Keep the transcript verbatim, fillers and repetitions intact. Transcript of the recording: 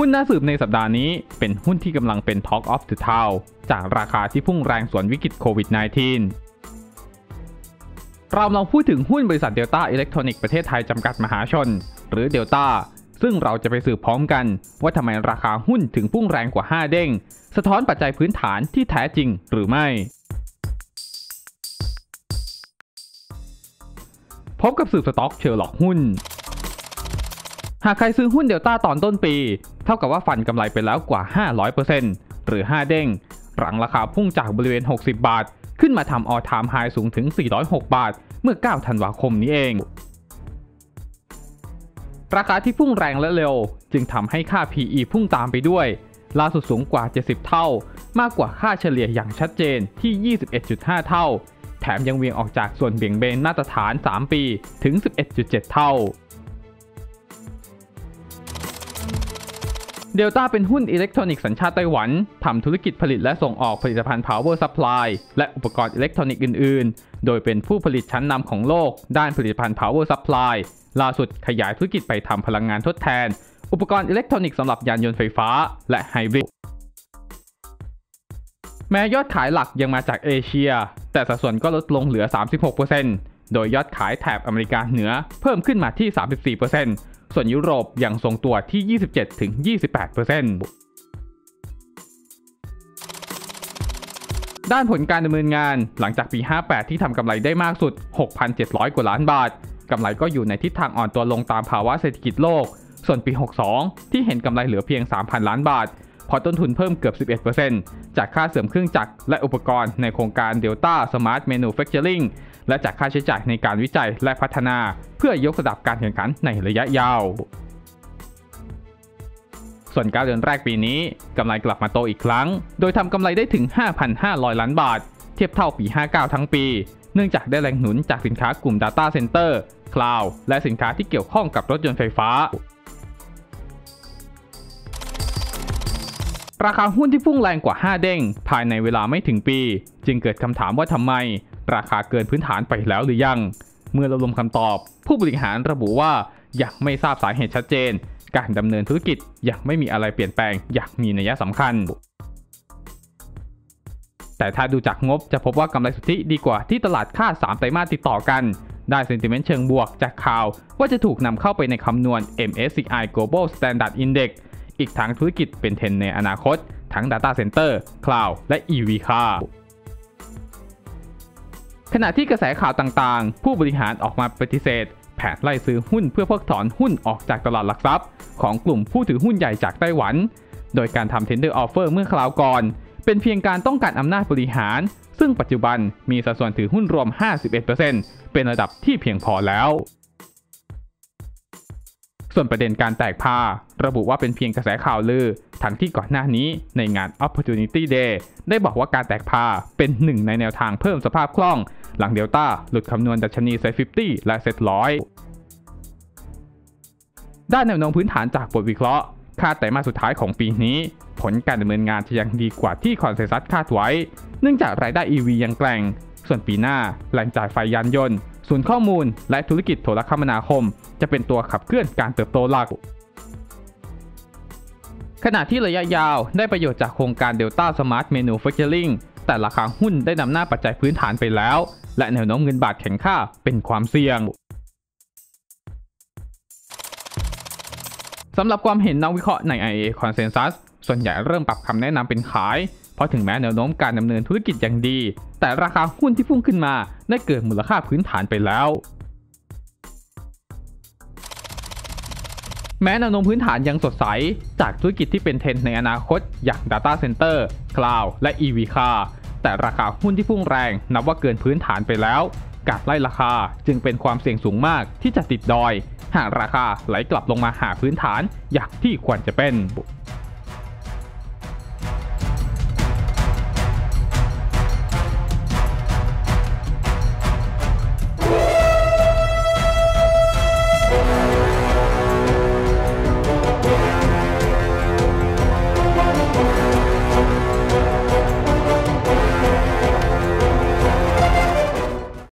หุ้นน่าสืบในสัปดาห์นี้เป็นหุ้นที่กำลังเป็น Talk of the Town จากราคาที่พุ่งแรงสวนวิกฤตโควิด สิบเก้า เราลองพูดถึงหุ้นบริษัทเดลต้าอิเล็กทรอนิกส์ประเทศไทยจำกัดมหาชนหรือเดลต้าซึ่งเราจะไปสืบพร้อมกันว่าทำไมราคาหุ้นถึงพุ่งแรงกว่าห้าเด้งสะท้อนปัจจัยพื้นฐานที่แท้จริงหรือไม่พบกับสืบสต็อกเชอร์ล็อกหุ้นหากใครซื้อหุ้นเดลต้าตอนต้นปีเท่ากับว่าฟันกำไรไปแล้วกว่า ห้าร้อยเปอร์เซ็นต์ หรือห้าเด้งหลังราคาพุ่งจากบริเวณหกสิบบาทขึ้นมาทำ All Time High สูงถึงสี่ร้อยหกบาทเมื่อเก้าธันวาคมนี้เองราคาที่พุ่งแรงและเร็วจึงทำให้ค่า พี อี พุ่งตามไปด้วยล่าสุดสูงกว่าเจ็ดสิบเท่ามากกว่าค่าเฉลี่ยอย่างชัดเจนที่ ยี่สิบเอ็ดจุดห้า เท่าแถมยังเวียงออกจากส่วนเบี่ยงเบนมาตรฐานสามปีถึง สิบเอ็ดจุดเจ็ด เท่าเดลต้าเป็นหุ้นอิเล็กทรอนิกส์สัญชาติไต้หวันทำธุรกิจผลิตและส่งออกผลิตภัณฑ์ Power Supply และอุปกรณ์อิเล็กทรอนิกส์อื่นๆโดยเป็นผู้ผลิตชั้นนำของโลกด้านผลิตภัณฑ์ Power Supply ล่าสุดขยายธุรกิจไปทำพลังงานทดแทนอุปกรณ์อิเล็กทรอนิกส์สำหรับยานยนต์ไฟฟ้าและไฮบริดแม้ยอดขายหลักยังมาจากเอเชียแต่สัดส่วนก็ลดลงเหลือ สามสิบหกเปอร์เซ็นต์ โดยยอดขายแถบอเมริกาเหนือเพิ่มขึ้นมาที่ สามสิบสี่เปอร์เซ็นต์ ส่วนยุโรปยังทรงตัวที่ ยี่สิบเจ็ดถึงยี่สิบแปดเปอร์เซ็นต์ ด้านผลการดำเนินงานหลังจากปี ห้าสิบแปด ที่ทำกำไรได้มากสุด หกพันเจ็ดร้อย กว่าล้านบาทกำไรก็อยู่ในทิศทางอ่อนตัวลงตามภาวะเศรษฐกิจโลกส่วนปี หกสิบสอง ที่เห็นกำไรเหลือเพียง สามพัน ล้านบาทพอต้นทุนเพิ่มเกือบ สิบเอ็ดเปอร์เซ็นต์ จากค่าเสริมเครื่องจักรและอุปกรณ์ในโครงการ Delta Smart Manufacturing และจากค่าใช้จ่ายในการวิจัยและพัฒนาเพื่อยกระดับการแข่งขันในระยะยาวส่วนเก้าเดือนแรกปีนี้กำไรกลับมาโตอีกครั้งโดยทำกำไรได้ถึง ห้าพันห้าร้อย ล้านบาทเทียบเท่าปี ห้าสิบเก้า ทั้งปีเนื่องจากได้แรงหนุนจากสินค้ากลุ่ม Data Center Cloud และสินค้าที่เกี่ยวข้องกับรถยนต์ไฟฟ้าราคาหุ้นที่พุ่งแรงกว่าห้าเด้งภายในเวลาไม่ถึงปีจึงเกิดคำถามว่าทำไมราคาเกินพื้นฐานไปแล้วหรือยังเมื่อเรารวมคำตอบผู้บริหารระบุว่ายังไม่ทราบสาเหตุชัดเจนการดำเนินธุรกิจยังไม่มีอะไรเปลี่ยนแปลงอย่างมีนัยสำคัญแต่ถ้าดูจากงบจะพบว่ากำไรสุทธิดีกว่าที่ตลาดคาดสามไตรมาสติดต่อกันได้เซนติเมนต์เชิงบวกจากข่าวว่าจะถูกนำเข้าไปในคำนวณ เอ็ม เอส ซี ไอ Global Standard Index อีกทั้งธุรกิจเป็นเทรนด์ในอนาคตทั้ง Data Center Cloud และ อี วี Car ขณะที่กระแสข่าวต่างๆผู้บริหารออกมาปฏิเสธแผนไล่ซื้อหุ้นเพื่อเพิกถอนหุ้นออกจากตลาดหลักทรัพย์ของกลุ่มผู้ถือหุ้นใหญ่จากไต้หวันโดยการทำ Tender Offer เมื่อคราวก่อนเป็นเพียงการต้องการอำนาจบริหารซึ่งปัจจุบันมีสัดส่วนถือหุ้นรวม ห้าสิบเอ็ดเปอร์เซ็นต์ เป็นระดับที่เพียงพอแล้วส่วนประเด็นการแตกพาระบุว่าเป็นเพียงกระแสข่าวลือทั้งที่ก่อนหน้านี้ในงาน Opportunity Day ได้บอกว่าการแตกพาเป็นหนึ่งในแนวทางเพิ่มสภาพคล่องหลังเดลต้าหลุดคำนวณดัชนี เซ็ต ห้าสิบ และ เซ็ต หนึ่งร้อยด้านแนวโน้มพื้นฐานจากบทวิเคราะห์คาดไตรมาสสุดท้ายของปีนี้ผลการดำเนินงานจะยังดีกว่าที่คอนเซนซัสคาดไว้เนื่องจากรายได้ อี วี ยังแกร่งส่วนปีหน้าแรงจ่ายไฟยานยนต์ศูนย์ข้อมูลและธุรกิจโทรคมนาคมจะเป็นตัวขับเคลื่อนการเติบโตหลักขณะที่ระยะยาวได้ประโยชน์จากโครงการ Delta Smart Manufacturing แต่ราคาหุ้นได้นำหน้าปัจจัยพื้นฐานไปแล้วและแนวโน้มเงินบาทแข็งค่าเป็นความเสี่ยงสำหรับความเห็นนักวิเคราะห์ใน ไอ เอ Consensus ส่วนใหญ่เริ่มปรับคำแนะนำเป็นขายเพราะถึงแม้แนวโน้มการดำเนินธุรกิจอย่างดีแต่ราคาหุ้นที่พุ่งขึ้นมาได้เกินมูลค่าพื้นฐานไปแล้วแม้แนวโน้มพื้นฐานยังสดใสจากธุรกิจที่เป็นเทรนด์ในอนาคตอย่าง Data Center Cloud และ อี วี Car แต่ราคาหุ้นที่พุ่งแรงนับว่าเกินพื้นฐานไปแล้วการไล่ราคาจึงเป็นความเสี่ยงสูงมากที่จะติดดอยหากราคาไหลกลับลงมาหาพื้นฐานอย่างที่ควรจะเป็น